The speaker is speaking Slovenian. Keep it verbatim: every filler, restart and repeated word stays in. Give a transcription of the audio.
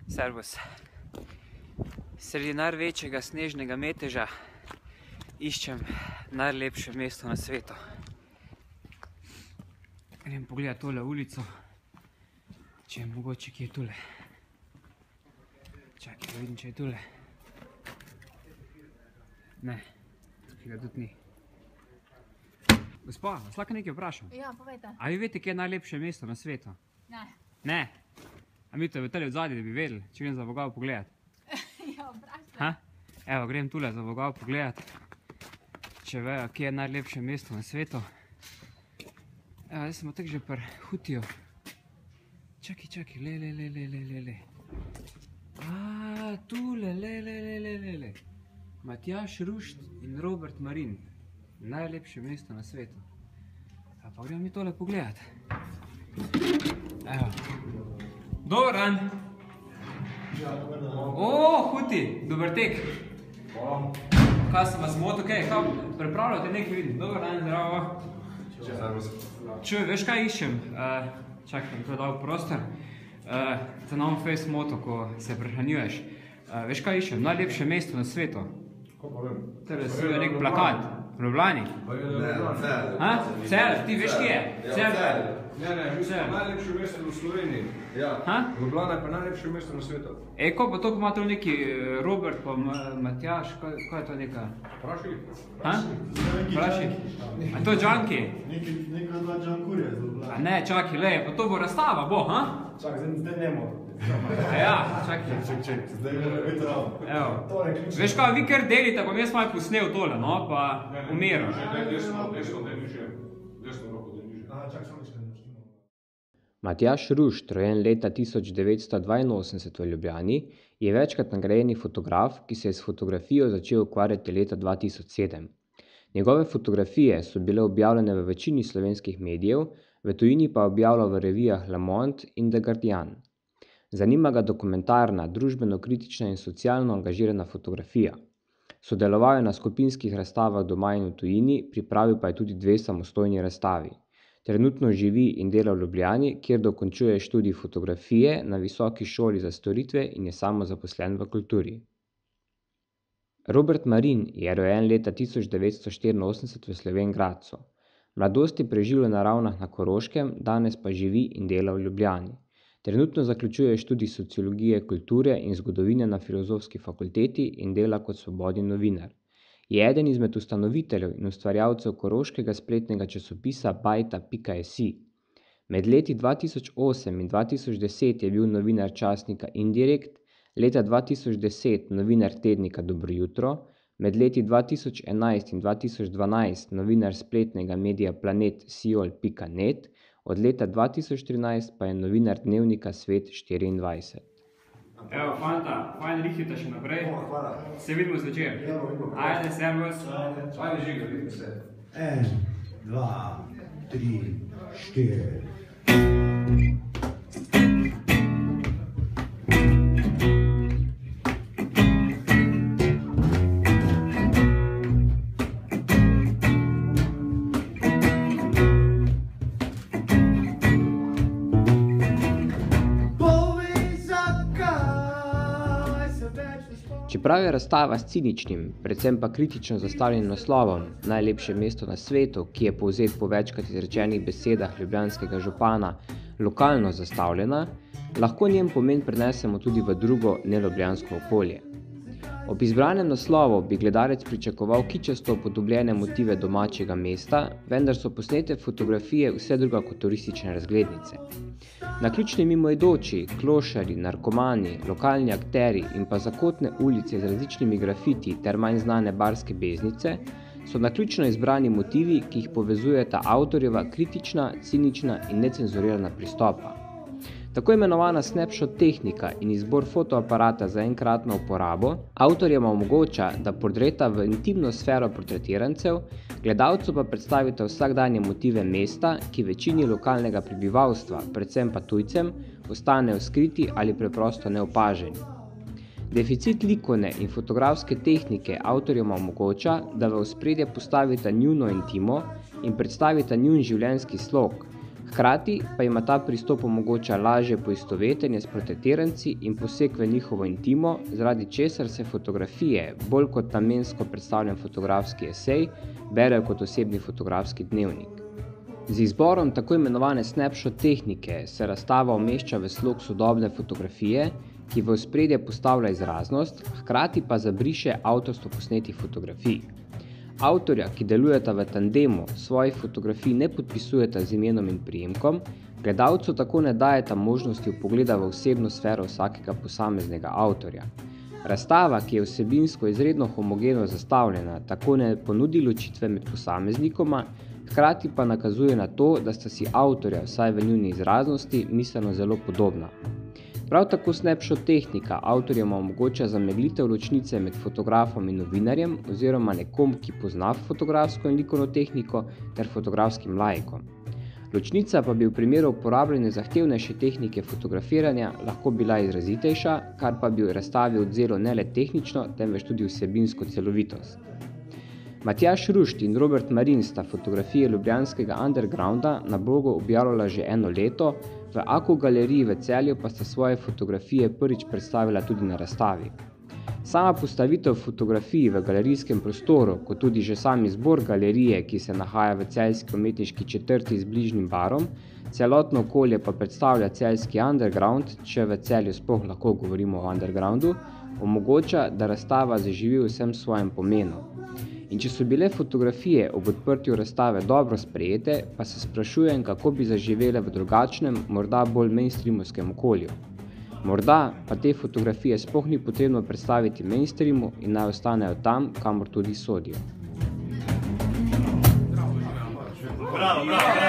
Servus. Sredi največjega snežnega meteža iščem najlepše mesto na svetu. Grem pogledat tole ulico, če je mogoče kje tule. Čakaj, da vidim, če je tule. Ne, tukaj ga tudi ni. Gospa, vas lahko nekaj vprašam? Ja, povejte. A vi veste, kje je najlepše mesto na svetu? Ne. Ne? A mi to je v tele odzadje, da bi vedeli, če grem za Vogao pogledat? Ja, vprašaj. Ha? Evo, grem tule za Vogao pogledat, če vejo, kje je najlepše mesto na svetu. Evo, zdaj smo tako že pri Hutiju. Čakaj, čakaj, le, le, le, le, le, le, le. A, tule, le, le, le, le, le, le. Matjaž Rušt in Robert Marin. Najlepše mesto na svetu. A pa gremo mi tole pogledat. Evo. Dobar dan. O, Huti, dober tek. Kaj sem vas motil, kaj, kaj pripravljate nekaj vidim? Dobar dan, zdravo. Čuj, veš kaj iščem? Čakaj, mi to je dal prostor. Te na on-face moto, ko se prehranjuješ. Veš kaj iščem? Najlepše mesto na svetu. Ko pa vem? Tele je nek plakat. V Ljubljani? Ne, Celje. Ha? Celje, ti veš kje je? Celje. Ne, ne, mi smo najlepše mesto v Sloveniji. Ja, Ljubljana je pa najlepše mesto na svetu. E, ko pa to, ko ima to neki Robert pa Matjaž, kaj je to neka? Praši. Ha? Praši. A to je džanki? Neka dva džankurja z Ljubljana. A ne, čakaj, le, pa to bo razstava, bo, ha? Čak, zdaj ne moram. Ja, čakaj. Ček, ček, zdaj mora biti ravno. Evo. Veš kaj, vi kar delite, pa mi jaz malo posnel tole, no, pa umiram. Desno, desno, da je niže. Desno roko, da je niže. Aha, čak, samo nekaj. Matjaž Rušt, rojen leta tisoč devetsto dvainosemdeset v Ljubljani, je večkrat nagrajeni fotograf, ki se je s fotografijo začel ukvarjati leta dva tisoč sedem. Njegove fotografije so bile objavljene v večini slovenskih medijev, v tujini pa objavljal v revijah Le Monde in The Guardian. Zanima ga dokumentarna, družbeno-kritična in socialno angažirana fotografija. Sodeloval je na skupinskih razstavah doma in v tujini, pripravil pa je tudi dve samostojni razstavi. Trenutno živi in dela v Ljubljani, kjer dokončuje študij fotografije na Visoki šoli za storitve in je samozaposlen v kulturi. Robert Marin je rojen leta tisoč devetsto štiriinosemdeset v Slovenj Gradcu. Mladost je preživel na Ravnah na Koroškem, danes pa živi in dela v Ljubljani. Trenutno zaključuje študij sociologije kulture in zgodovine na Filozofski fakulteti in dela kot svobodni novinar. Je eden izmed ustanoviteljev in ustvarjalcev koroškega spletnega časopisa bajta pika si. Med leti dva tisoč osem in dva tisoč deset je bil novinar časnika Indirekt, leta dva tisoč deset novinar tednika Dobro jutro, med leti dva tisoč enajst in dva tisoč dvanajst novinar spletnega medija planet siol pika net, od leta dva tisoč trinajst pa je novinar dnevnika Svet štiriindvajset. Evo, fanta, fajn rihtite še naprej. Hvala. Se vidimo zvečer. Ajde, servus. Ajde, žiga, vidite se. En, dva, tri, štiri. Čeprav je razstava s ciničnim, predvsem pa kritično zastavljenim naslovom Najlepše mesto na svetu, ki je povzet po večkrat izrečenih besedah ljubljanskega župana, lokalno zastavljena, lahko njen pomen prenesemo tudi v drugo neljubljansko okolje. Ob izbranem naslovu bi gledalec pričakoval kičasto upodobljene motive domačega mesta, vendar so posnete fotografije vse druga kot turistične razglednice. Naključni mimoidoči, klošarji, narkomani, lokalni akteri in pa zakotne ulice z različnimi grafiti ter manj znane barske beznice so naključno izbrani motivi, ki jih povezujeta avtorjeva kritična, cinična in necenzurirana pristopa. Tako imenovana snapshot tehnika in izbor fotoaparata za enkratno uporabo avtorjema omogoča, da portreta v intimno sfero portretirancev, gledalcu pa predstavita vsakdanje motive mesta, ki večini lokalnega prebivalstva, predvsem pa tujcem, ostanejo skriti ali preprosto neopaženi. Deficit likovne in fotografske tehnike avtorjema omogoča, da v ospredje postavita njuno intimo in predstavita njun življenjski slog, Hkrati pa ima ta pristop omogoča lažje poistovetenje s portretiranci in poseg v njihovo intimo, zaradi česar se fotografije, bolj kot namensko predstavljen fotografski esej, berejo kot osebni fotografski dnevnik. Z izborom tako imenovane snapshot tehnike se razstava umešča v slog sodobne fotografije, ki v ospredje postavlja izraznost, hkrati pa zabriše avtorstvo posnetih fotografij. Avtorja, ki delujeta v tandemu, svojih fotografij ne podpisujeta z imenom in priimkom, gledalcu tako ne dajeta možnosti vpogleda v osebno sfero vsakega posameznega avtorja. Razstava, ki je vsebinsko izredno homogeno zastavljena, tako ne ponudi ločitve med posameznikoma, hkrati pa nakazuje na to, da sta si avtorja, vsaj v njuni izraznosti, misleno zelo podobna. Prav tako snapshot tehnika avtorjema omogoča zameglitev ločnice med fotografom in novinarjem oziroma nekom, ki pozna fotografsko in likovno tehniko, ter fotografskim laikom. Ločnica pa bi v primeru uporabljene zahtevnejše tehnike fotografiranja lahko bila izrazitejša, kar pa bi v razstavi odzelo ne le tehnično, temveč tudi vsebinsko celovitost. Matjaž Rušt in Robert Marin sta fotografije ljubljanskega undergrounda na blogu objavljala že eno leto, v Aku galeriji v Celju pa sta svoje fotografije prvič predstavila tudi na razstavi. Sama postavitev fotografij v galerijskem prostoru, kot tudi že sami zbor galerije, ki se nahaja v celjski umetniški četrti z bližnjim barom, celotno okolje pa predstavlja celjski underground, če v Celju sploh lahko govorimo o undergroundu, omogoča, da razstava zaživi v vsem svojem pomenu. In če so bile fotografije ob odprtju razstave dobro sprejete, pa se sprašujem, kako bi zaživele v drugačnem, morda bolj mainstreamovskem okolju. Morda pa te fotografije sploh ni potrebno predstaviti mainstreamu in naj ostanejo tam, kamor tudi sodijo. Bravo, bravo, bravo.